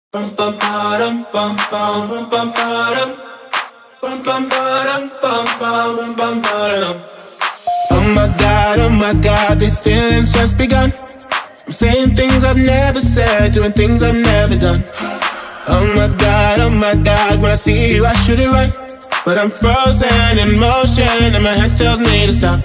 Bum bum ba-dum bum bum bum bum ba-dum bum bum ba-dum bum bum bum ba-dum. Oh my God, these feelings just begun. I'm saying things I've never said, doing things I've never done. Oh my God, when I see you I should it right, but I'm frozen in motion and my head tells me to stop,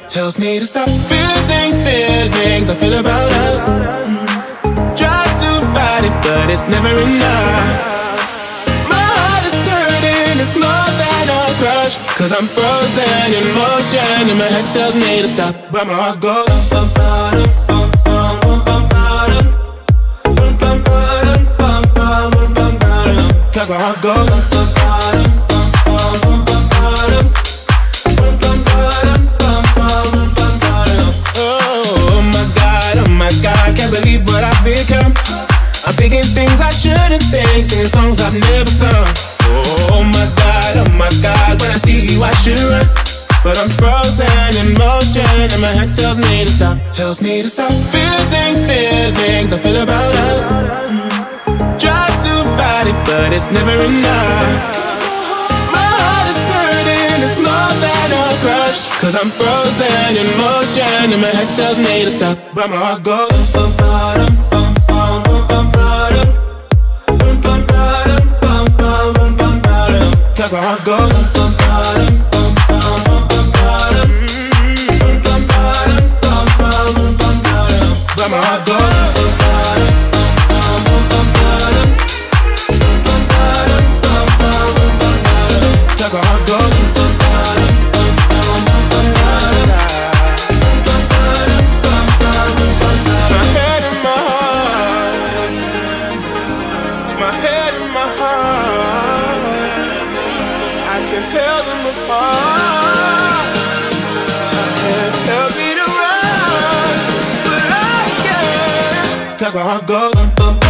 feelings I feel about us. Try to fight it, but it's never enough. My heart is hurting, it's more than a crush, cause I'm frozen in motion and my head tells me to stop, but my heart goes bum bum bum bum bum bum bum bum bum bum bum bum, cause my heart goes bum bum bum bum bum bum bum bum bum. Oh my God, can't believe what I've become. I'm thinking things I shouldn't think, singing songs I've never sung. Oh my God, when I see you I should run, but I'm frozen in motion and my head tells me to stop, feelings I feel about us. Try to fight it, but it's never enough. My heart is hurting, it's more than a crush, cause I'm frozen in motion and my head tells me to stop, but my heart goes bum bum bum bum bum bum bum bum bum bum bum bum, cause my heart goes bum bum bum bum bum bum bum bum bum bum, but my heart goes bum bum bum bum bum bum, cause my heart goes. Tell them apart. I can't help me to run, but I can, cause my heart goes bum bum